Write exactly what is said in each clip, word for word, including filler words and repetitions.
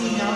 vecino.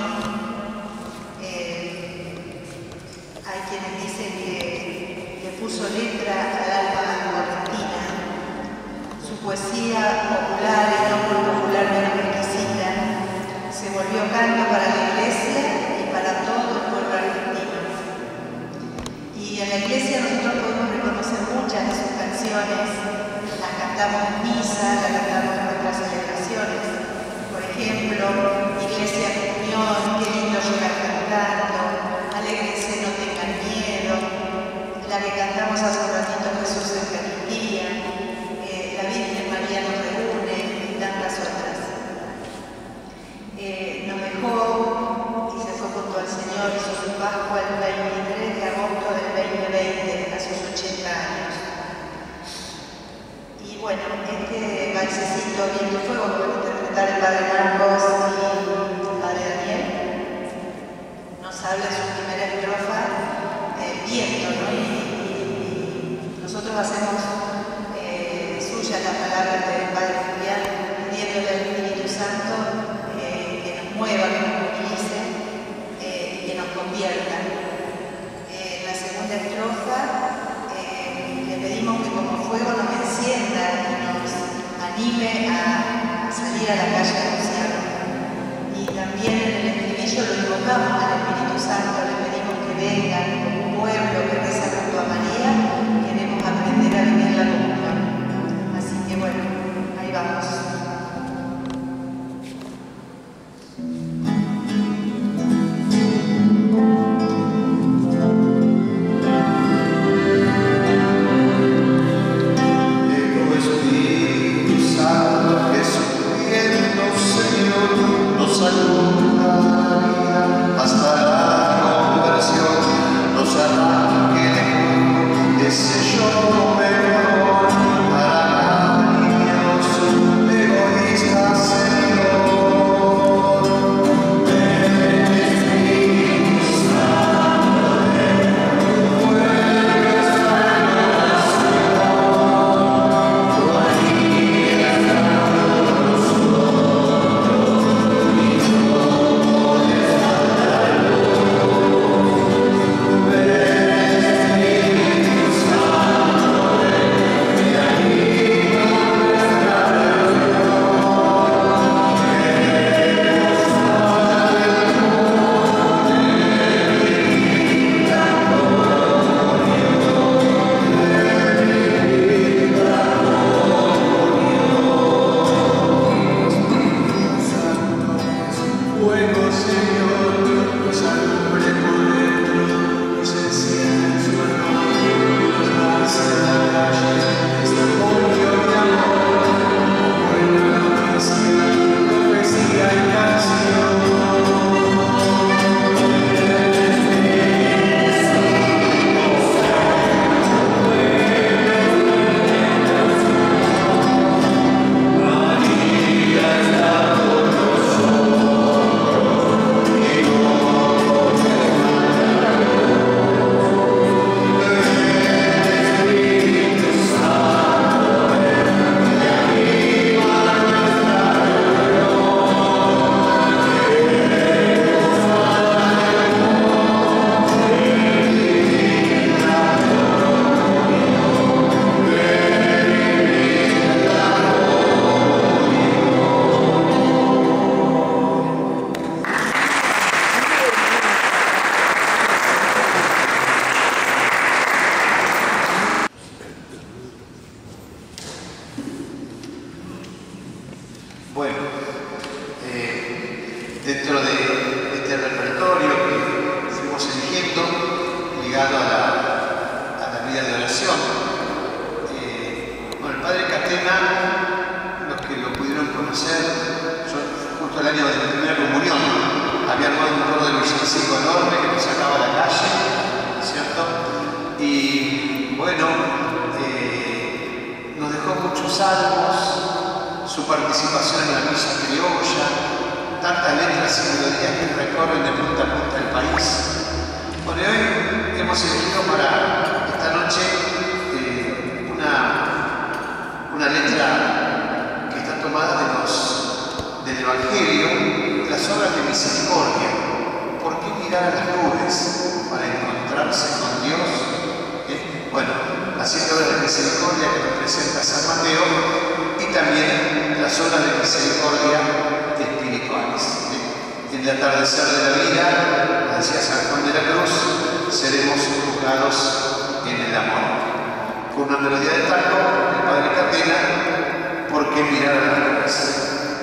Eh, hay quienes dicen que le puso letra al alma correntina. Su poesía popular y no muy popularmente exquisita se volvió canto para la iglesia y para todo el pueblo argentino. Y en la iglesia nosotros podemos reconocer muchas de sus canciones. Las cantamos en misa, las cantamos en nuestras celebraciones. Por ejemplo, Iglesia Comunión, qué lindo llegar cantando, Alégrese, no tengan miedo, la que cantamos hace un ratito, Jesús Eucaristía, eh, la Virgen María nos reúne y tantas otras. Eh, nos dejó y se fue junto al Señor, hizo su Pascua el veintitrés de agosto del veinte veinte, a sus ochenta años. Y bueno, este valsecito Viento y Fuego que va a interpretar el Padre Marcos y el Padre Daniel nos habla de su primera estrofa, eh, viento, ¿no? Y, y, y nosotros hacemos eh, suya las palabras del Padre Julián, pidiéndole al Espíritu Santo eh, que nos mueva, que nos movilice eh, y que nos convierta. Eh, la segunda estrofa eh, le pedimos que como fuego nos encienda y nos anime a salir a la calle a anunciar. Y también en el estribillo lo invocamos al Espíritu Santo, le pedimos que venga como un pueblo que reza junto a María, queremos aprender a vivir la comunión. Así que bueno, ahí vamos. Evangelio, las obras de mis misericordia. ¿Por qué mirar a las nubes para encontrarse con Dios? ¿Eh? Bueno, las siete obras de misericordia que nos presenta San Mateo y también las obras de misericordia espirituales. ¿Eh? En el atardecer de la vida, decía San Juan de la Cruz, seremos juzgados en el amor. Con una melodía de tango, el Padre Catena, ¿por qué mirar a las nubes?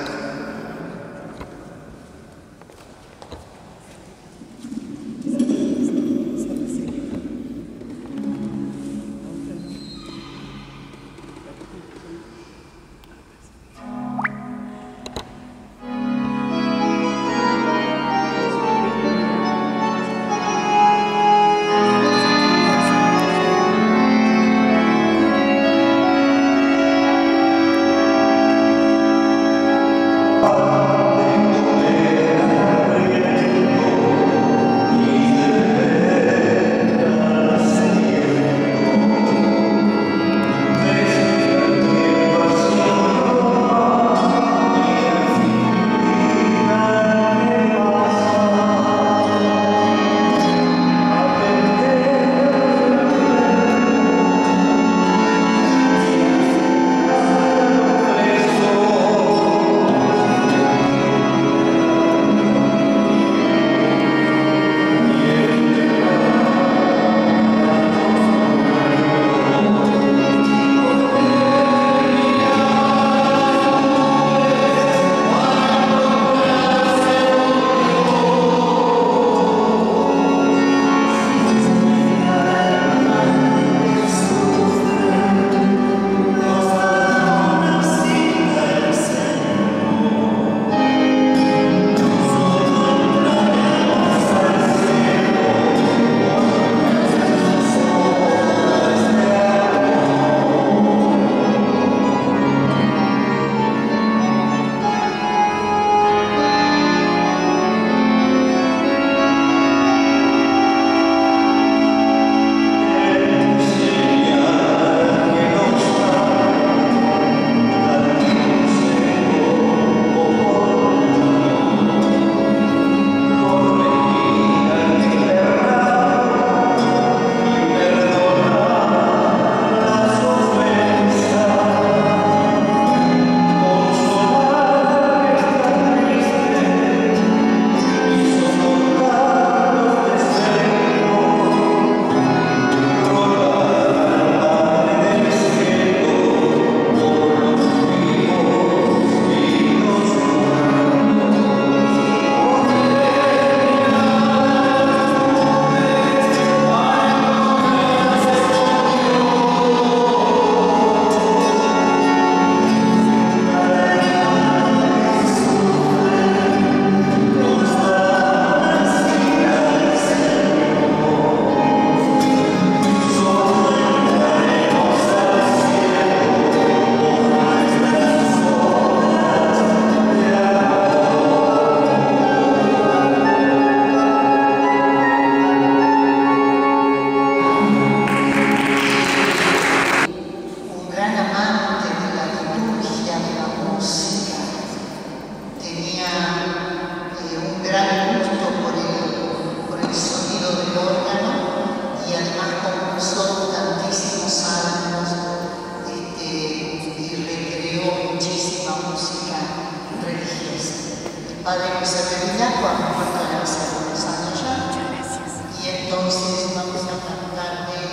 Padre José Revilla, cuando muerto hace algunos años ya. Muchas gracias. Y entonces vamos a cantar de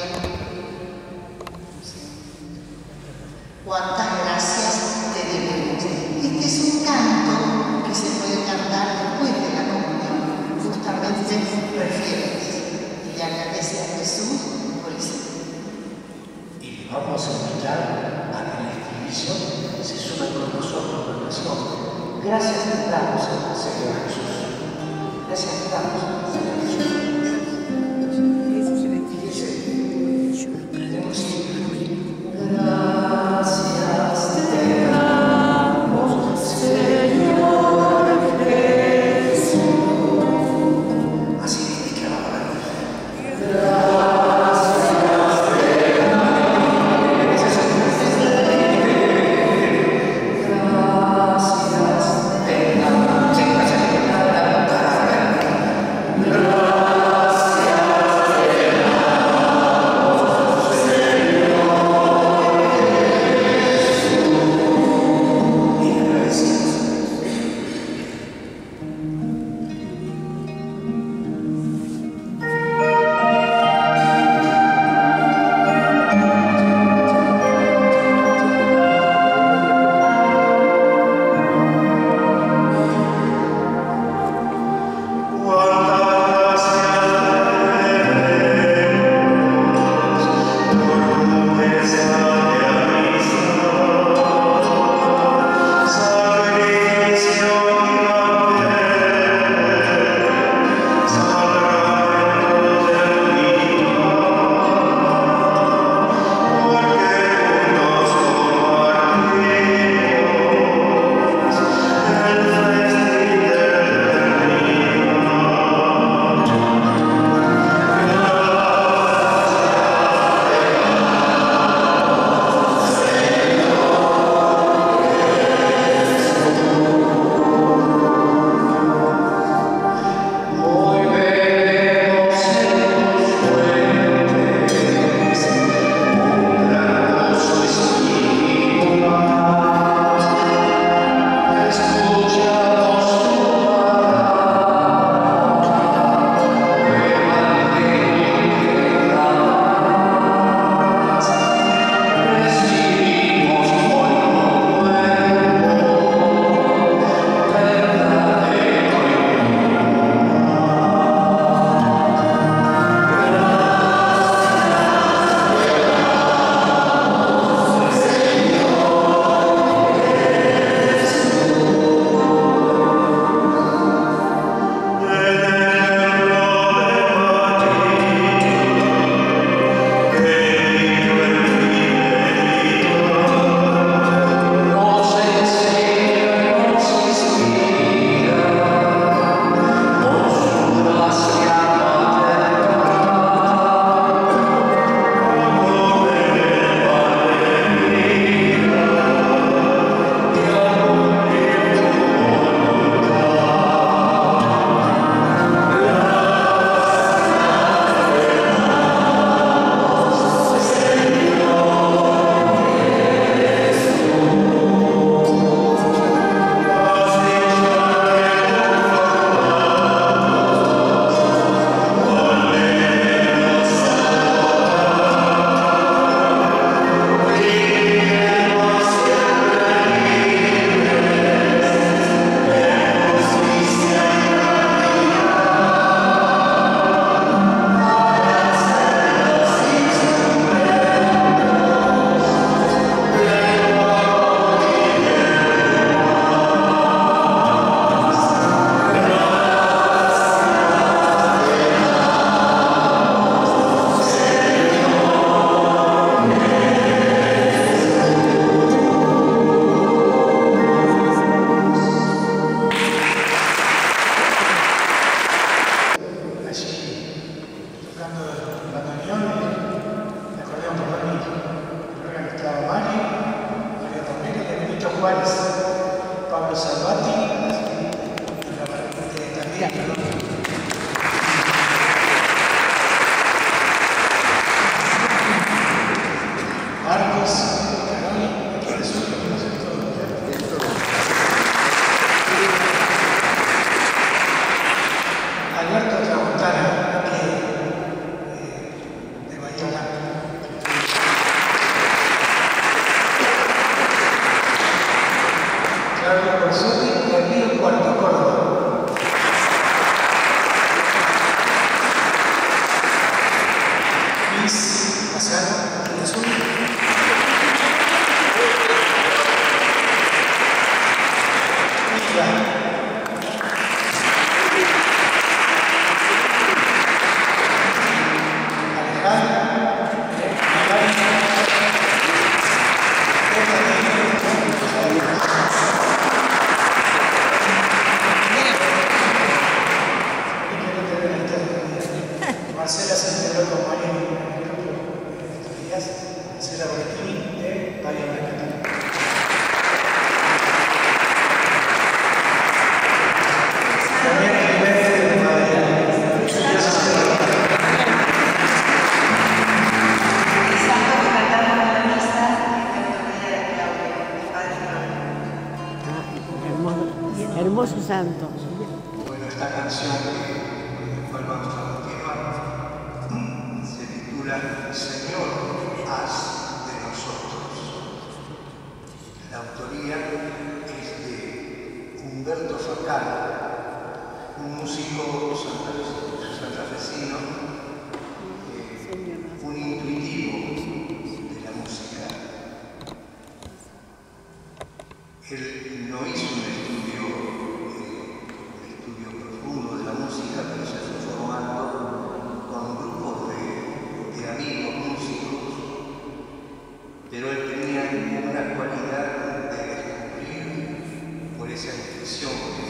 ¿Cuántas gracias te debemos? Este es un canto que se puede cantar después de la comunión, justamente refieres y le agradece a Jesús por eso. Y vamos a invitar a que la institución se sume con nosotros en oración. Gracias te damos, Señor Jesús. Gracias te damos, Señor Jesús. Gracias te damos, Señor Jesús. Así declaraba. Gracias te damos. Gracias te damos. Martín, también, perdón. Marcos, Caroni, Jesús, lo conocen todos. Alberto Tramontana, que eh, de Bahía Blanca. Claudio Corsuti, de Río Cuarto Córdoba. Luis Mazano, de Azul. Marcela se integró con María en el grupo de estos días, Marcela Borestini de Bahía Blanca. También Gilberto de Madrid. Pensando que cantamos la misa en la autoría de Claudio, mi padre. Ah, hermoso, hermoso santo. Bueno, esta canción que cual vamos a continuar se titula Señor, haz de nosotros. La autoría es de Humberto Facal, un músico santafesino, eh, un intuitivo de la música. Él no hizo un estudio, eh, un estudio profundo de la música, pero se fue formando con grupos de, de amigos músicos, pero él tenía una cualidad de descubrir por esa intuición que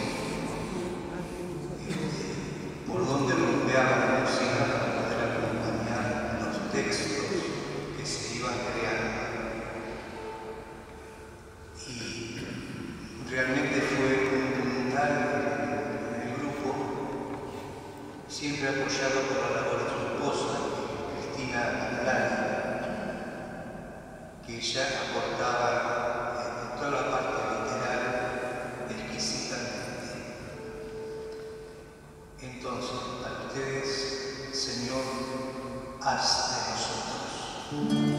eh, por donde rompeaba la música para poder acompañar los textos que se iban creando. Y realmente fue fundamental en el grupo, siempre apoyado por la labor de su esposa, Cristina Catalani, que ella aportaba en toda la parte literal exquisitamente. Entonces, a ustedes, Señor, haz de nosotros.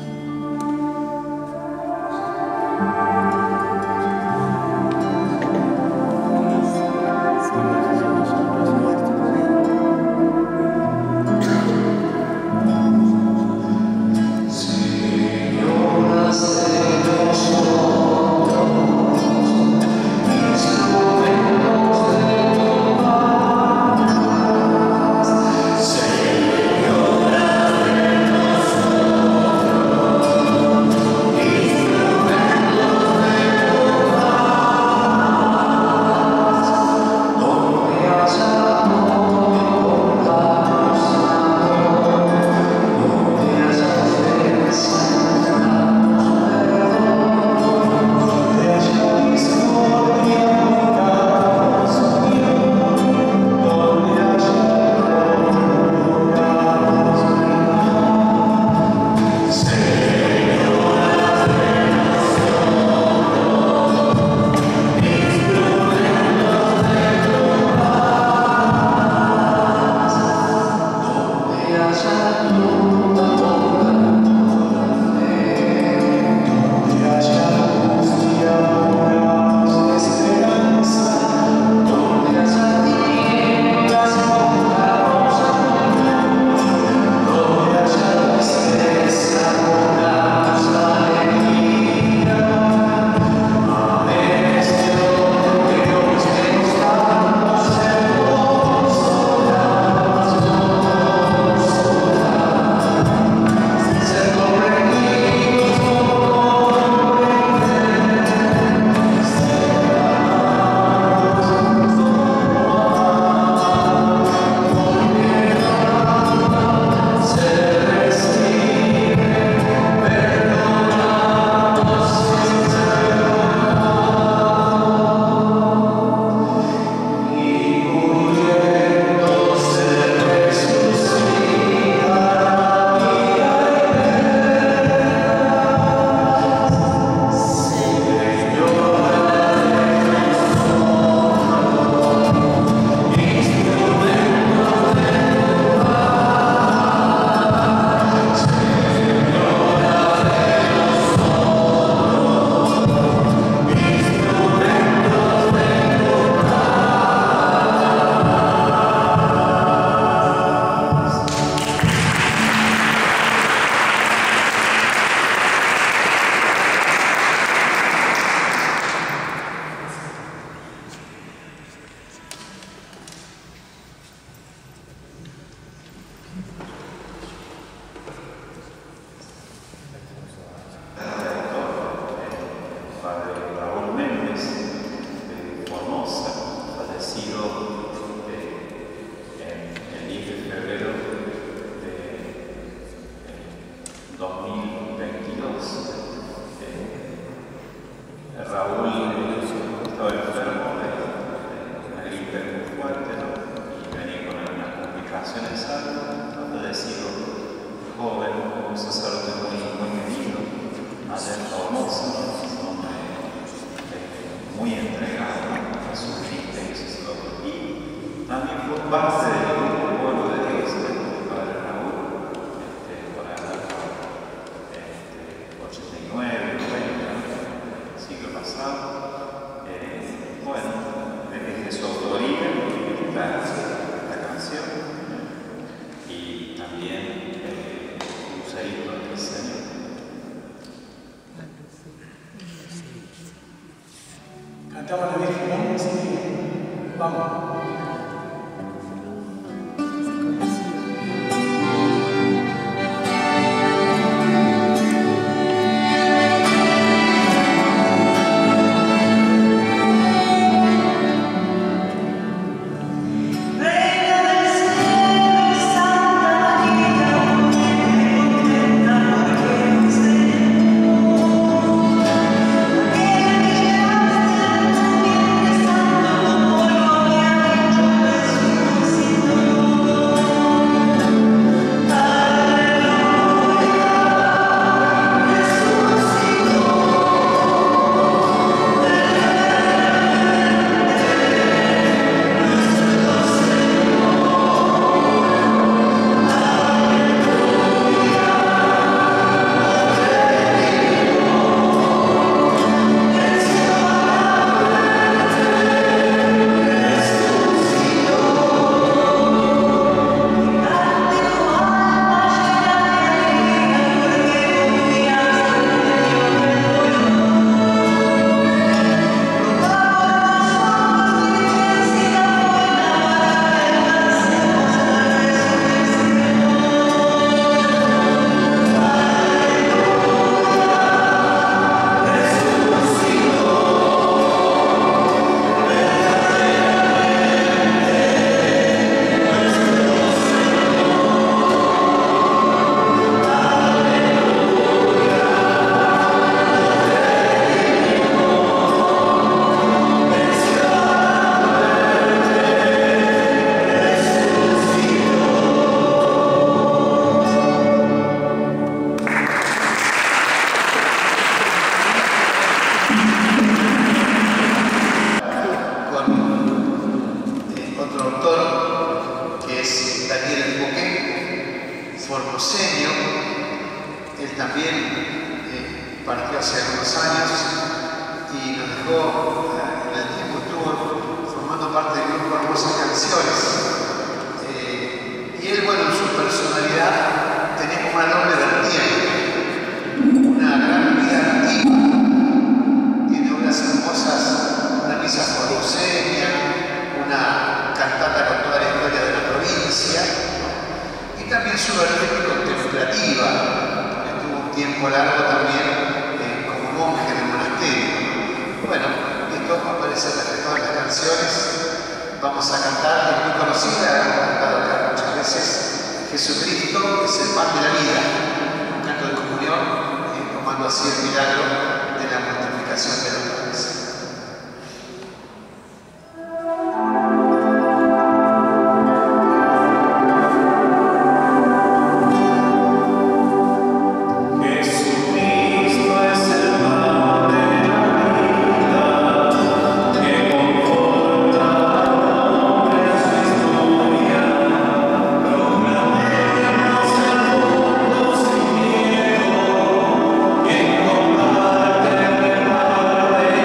Señor, haz de Padre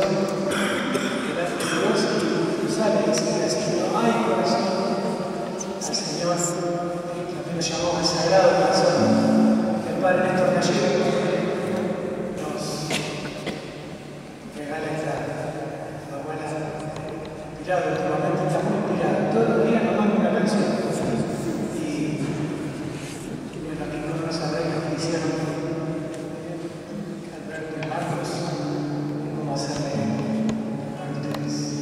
delante de Dios y sale y sigue diciendo, ay corazón, al Señor, que también lo llamamos el Sagrado Corazón, que el Padre Néstor Gallego nos regala esta abuela inspirada, últimamente está muy inspirada, todos los días nos manda una canción. Y bueno, aquí con los arreglos que hicieron Alberto y Marcos, de cómo hacerle a ustedes.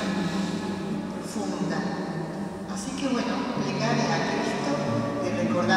Así que bueno, plegaria a Cristo de recordar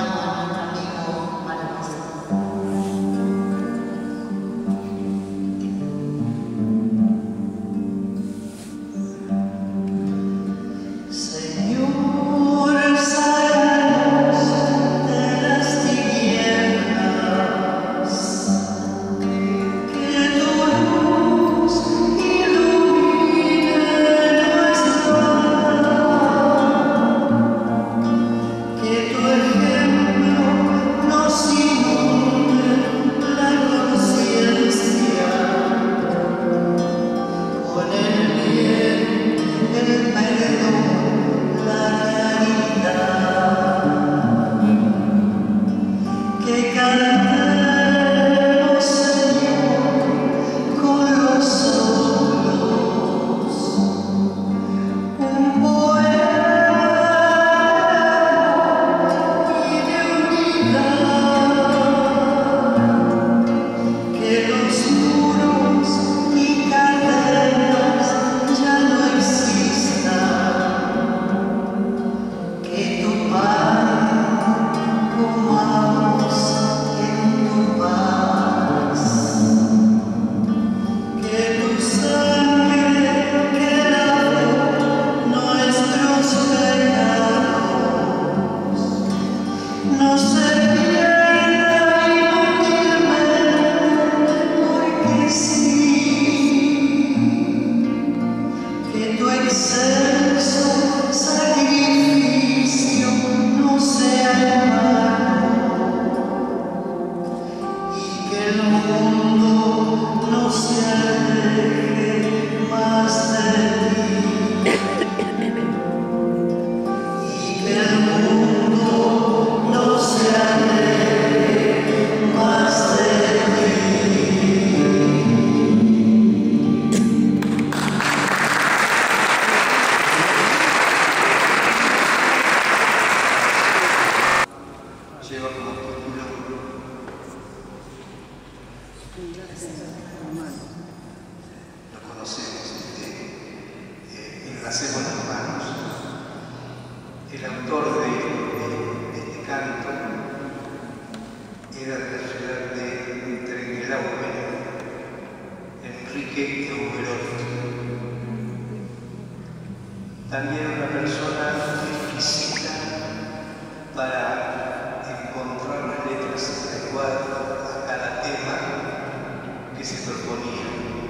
El autor de, de, de este canto era de la ciudad de Trengelauque, Enrique Euberotti. También una persona exquisita para encontrar las letras adecuadas a cada tema que se proponía.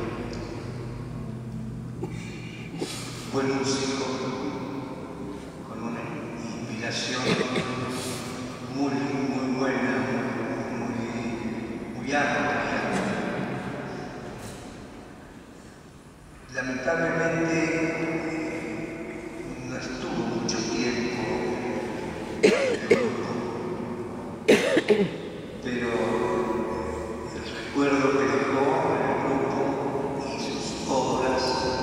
Buen músico, con una inspiración muy, muy buena, muy, muy amplia. Lamentablemente no estuvo mucho tiempo en el grupo, pero el recuerdo que dejó en el grupo y sus obras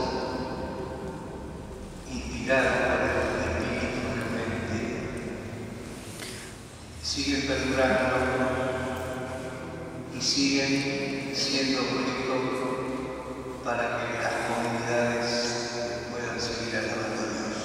inspiradas por el espíritu realmente siguen perdurando y siguen siendo proyectos para que las comunidades puedan seguir alabando a Dios.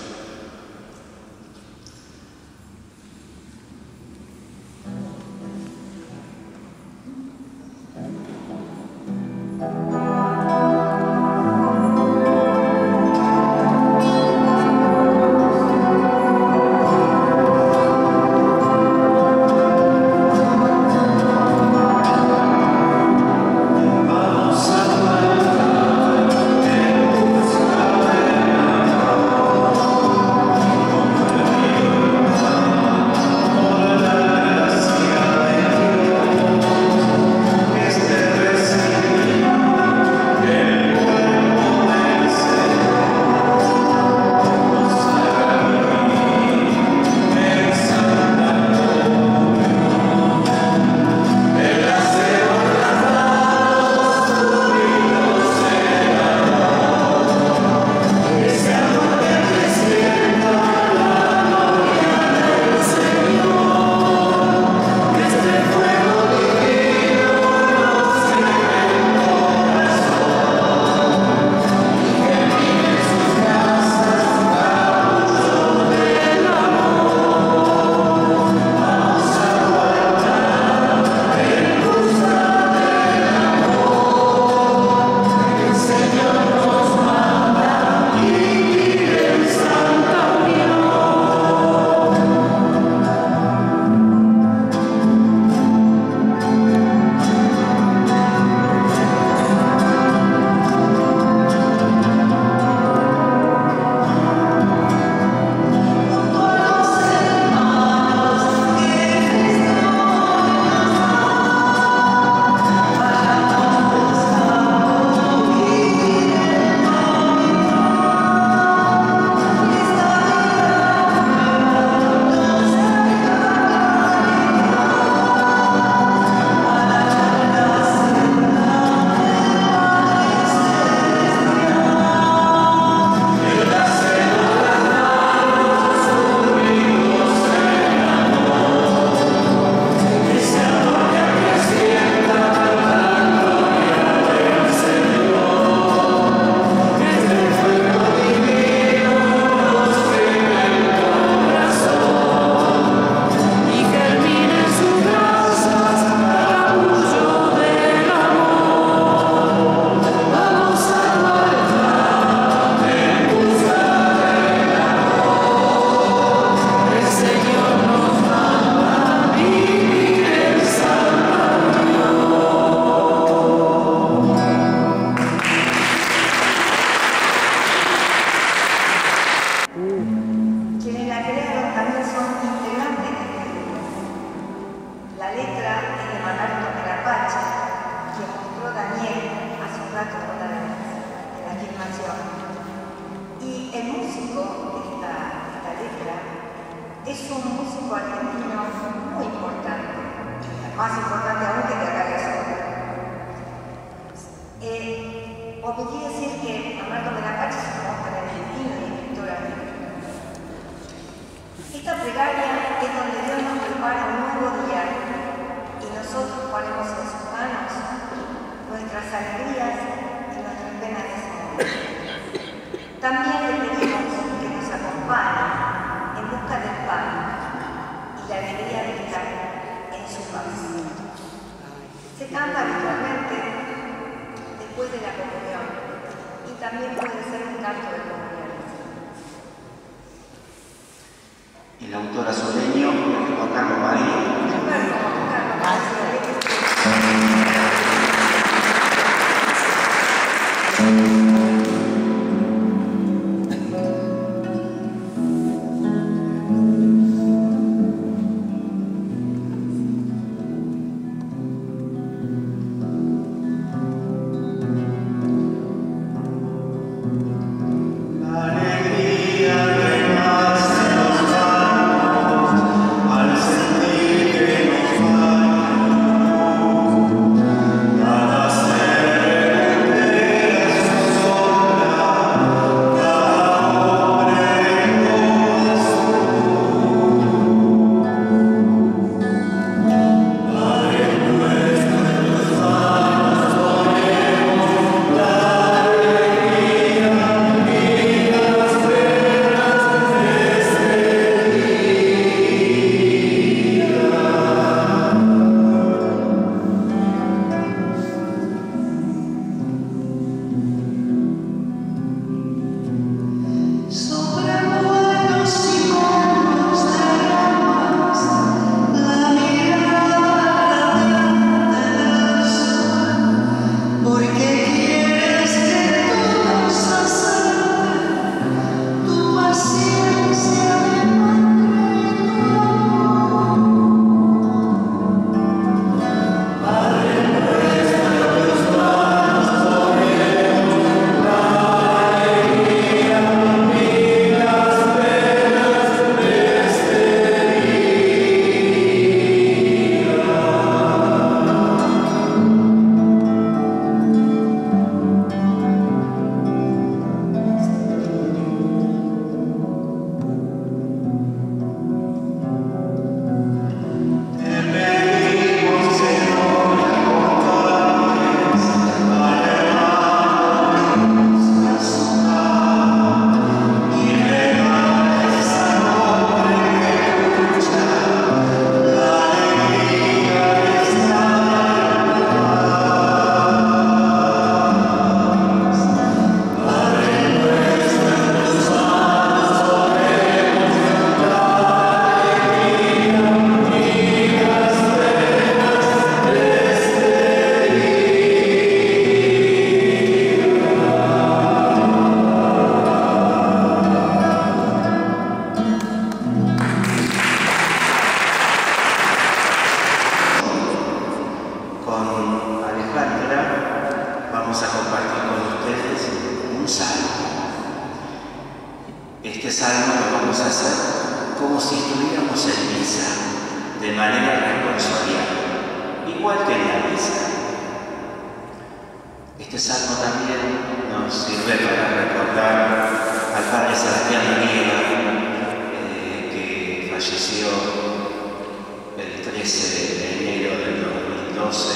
También le pedimos que nos acompañe en busca de paz. Se canta habitualmente después de la comunión y también puede ser un canto de comunión. El autor azuleño, Juan Carlos María. Bueno, Juan Carlos María. Este salmo lo vamos a hacer como si estuviéramos en misa, de manera responsorial, igual que en la misa. Este salmo también nos sirve para recordar al Padre Sebastián Riera, eh, que falleció el trece de enero del dos mil doce,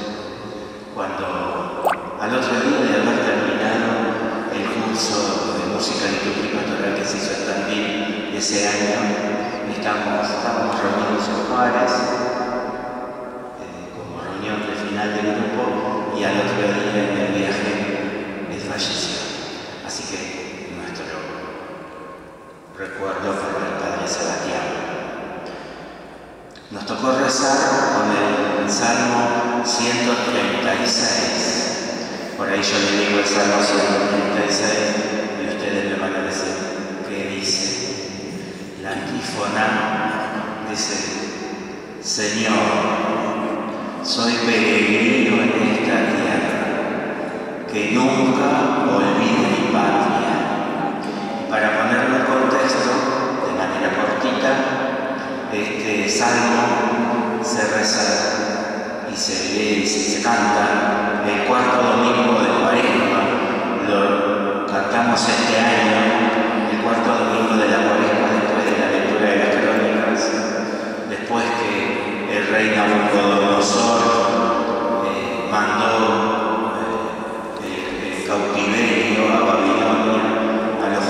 cuando al otro día de haber terminado el curso de música litúrgica y pastoral que se hizo en Tandil ese año, estamos, estábamos reunidos en Juárez, eh, como reunión de final de grupo, y al otro día en el viaje él falleció. Así que nuestro recuerdo para el Padre Sebastián. Nos tocó rezar con el Salmo ciento treinta y seis. Por ahí yo le digo el Salmo ciento treinta y seis y ustedes me van a decir qué dice. La antífona dice: Señor, soy peregrino en esta tierra, que nunca olvide mi patria. Para ponerlo en contexto, de manera cortita, este salmo se reza y se lee y se canta el cuarto domingo de Cuaresma. Lo cantamos este año, el cuarto domingo de la Cuaresma, después de la lectura de las crónicas, después que el rey Nabucodonosor eh, mandó eh, el, el cautiverio a Babilonia a los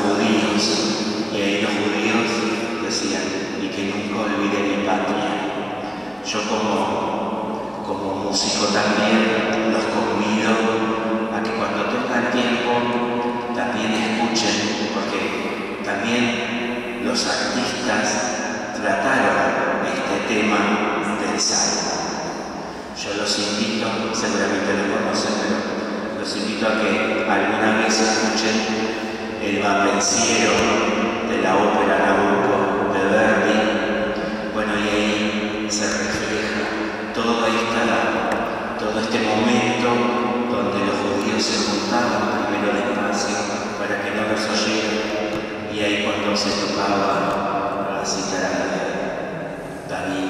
judíos, y ahí los judíos decían: y que nunca olvide mi patria. yo como, como músico también los convido a que cuando tengan tiempo también escuchen, porque también los artistas trataron este tema del salmo. Yo los invito, seguramente lo conocen, pero los invito a que alguna vez escuchen el vapenciero de la ópera Nabucco de Verdi. Bueno, y ahí se refleja toda esta, todo este momento donde los judíos se juntaban primero despacio para que no los oyeran, y ahí cuando se tocaba la cítara de David,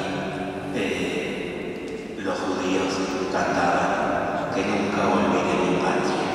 eh, los judíos cantaban que nunca olvide mi patria.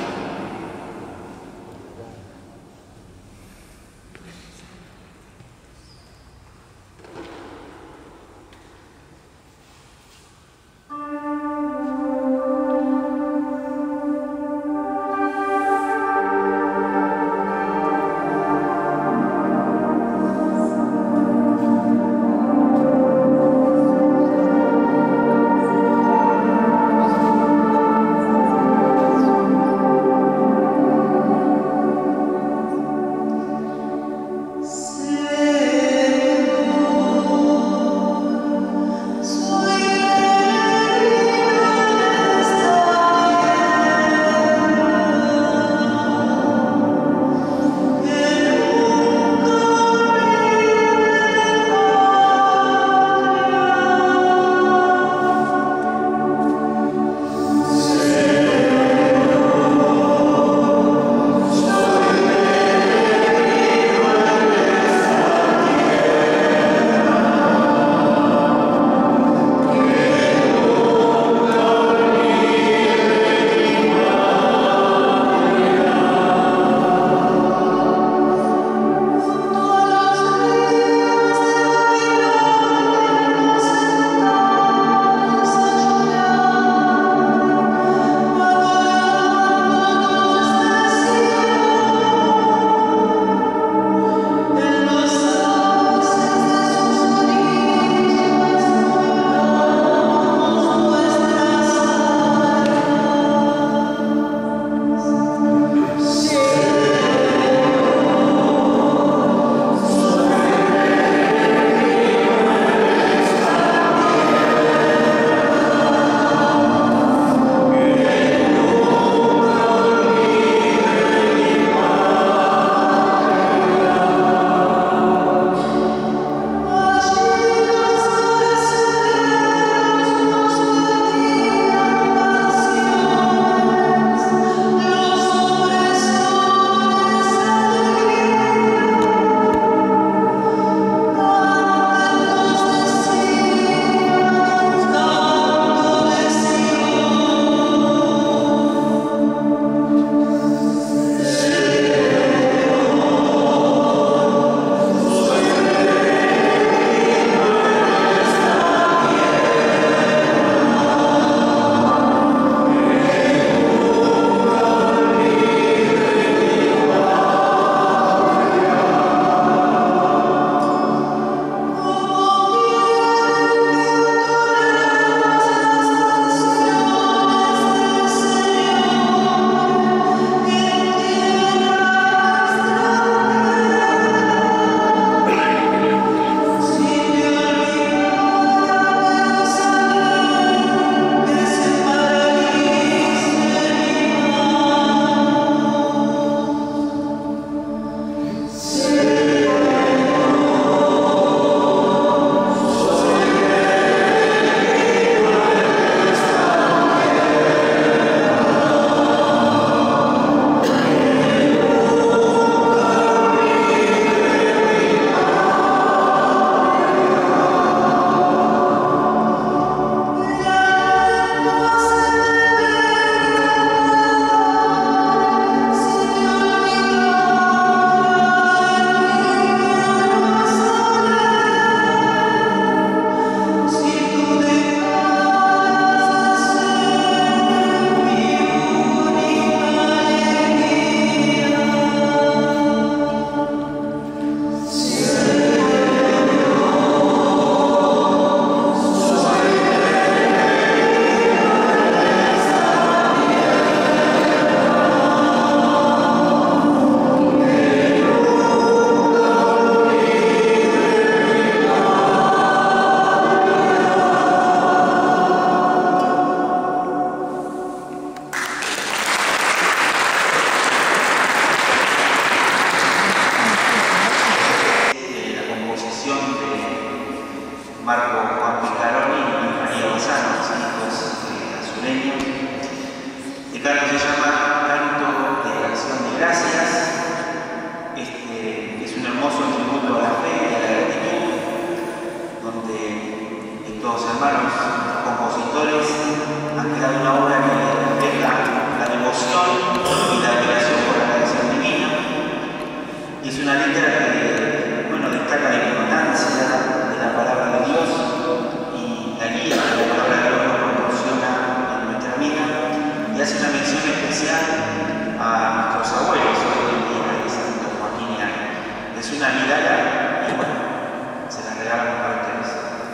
Marco Juan Picaroni y María Lozano, hijos eh, azuleños. El canto se llama Canto de Acción de Gracias. Este, es un hermoso tributo a la fe y a la gratitud, donde estos hermanos compositores han creado una obra que refleja la devoción y la admiración por la creación divina. Y es una letra que, bueno, destaca la importancia de la palabra de Dios y la guía que la palabra de Dios nos proporciona en nuestra vida, y hace una mención especial a nuestros abuelos hoy en día de Santo Joaquín y Ana. Es una vidala y bueno, se la regalamos para ustedes.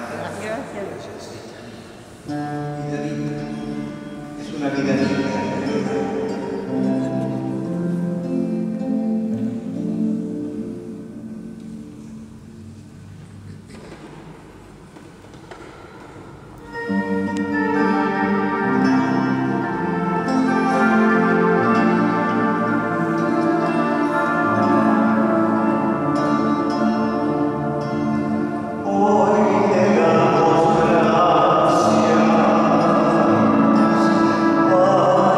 Vida digna. Es una vida digna. Oh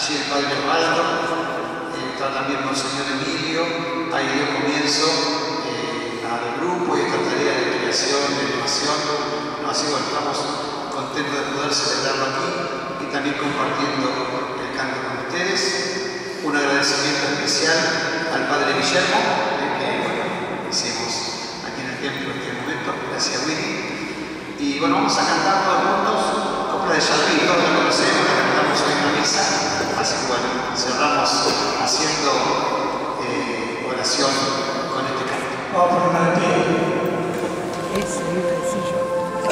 allí el padre Osvaldo, eh, está también Monseñor Emilio, ahí dio comienzo eh, al grupo y esta tarea de creación, de animación. No, así bueno, estamos contentos de poder celebrarlo aquí y también compartiendo el canto con ustedes. Un agradecimiento especial al padre Guillermo, eh, que bueno, hicimos aquí en el templo en este momento, gracias a Willy. Y bueno, vamos a cantar todos juntos, copla de Yalví, todos la conocemos, la cantamos hoy en la misa, así que bueno, cerramos haciendo eh, oración con este canto. Vamos por una de pie. Ese iba a decir yo.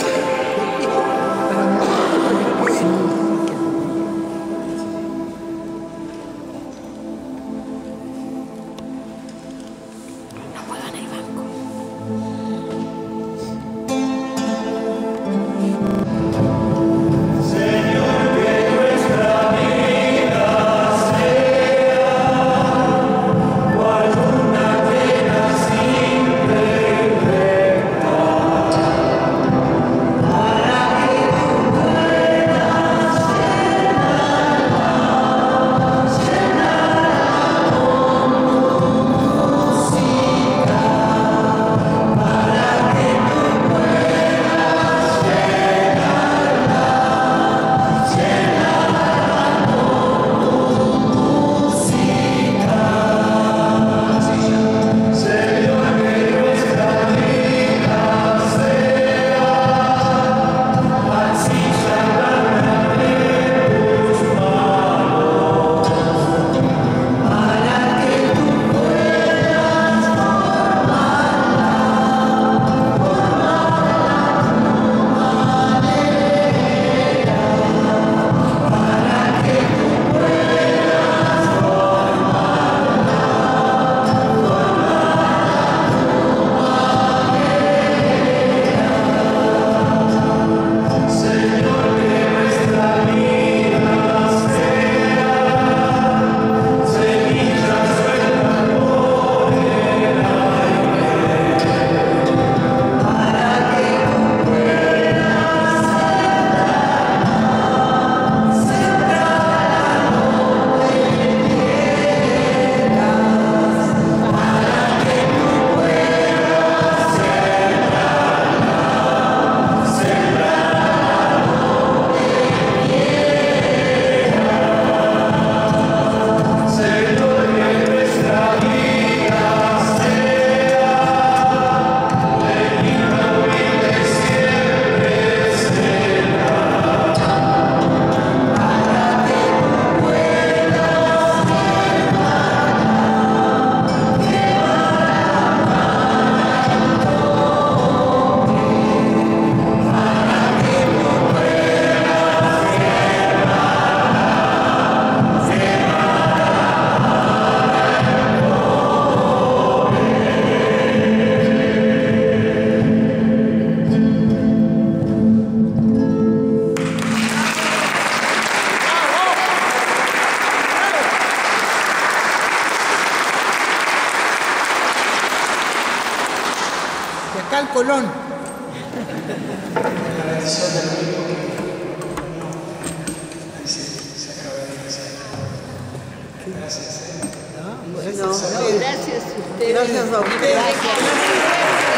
Colón. La bendición del mismo que no, ahí se, se acaba de decir. Gracias. ¿eh? No, bueno, gracias a usted. Gracias a usted. Gracias.